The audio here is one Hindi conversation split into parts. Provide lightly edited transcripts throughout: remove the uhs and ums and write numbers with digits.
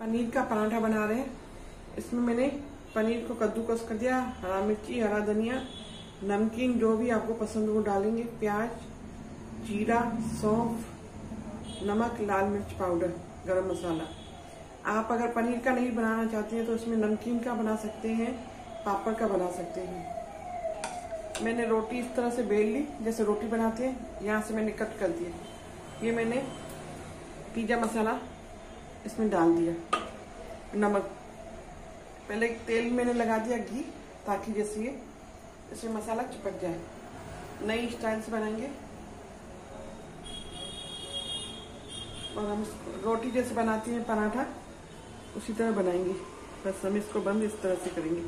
पनीर का पराठा बना रहे हैं। इसमें मैंने पनीर को कद्दूकस कर दिया, हरा मिर्ची, हरा धनिया, नमकीन जो भी आपको पसंद हो डालेंगे, प्याज, जीरा, सौंफ, नमक, लाल मिर्च पाउडर, गरम मसाला। आप अगर पनीर का नहीं बनाना चाहते हैं तो इसमें नमकीन का बना सकते हैं, पापड़ का बना सकते हैं। मैंने रोटी इस तरह से बेल ली जैसे रोटी बनाते हैं, यहाँ से मैंने कट कर दिया। ये मैंने पिज्जा मसाला इसमें डाल दिया, नमक, पहले तेल मैंने लगा दिया घी, ताकि जैसे ये इसमें मसाला चिपक जाए। नई स्टाइल से बनाएंगे और हम रोटी जैसे बनाते हैं पराठा उसी तरह बनाएंगे, बस हम इसको बंद इस तरह से करेंगे।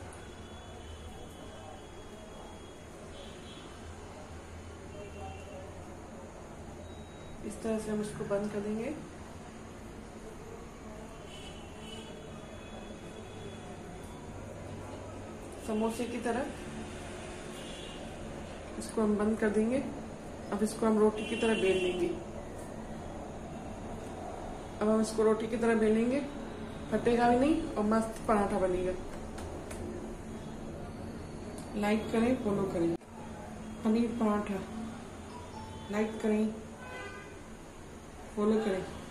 इस तरह से हम इसको बंद कर देंगे। समोसे की तरह इसको हम बंद कर देंगे। अब इसको हम रोटी की तरह बेल लेंगे। अब हम इसको रोटी की तरह बेलेंगे, फटेगा भी नहीं और मस्त पराठा बनेगा। लाइक करें, फॉलो करें। पनीर पराठा लाइक करें, फॉलो करें।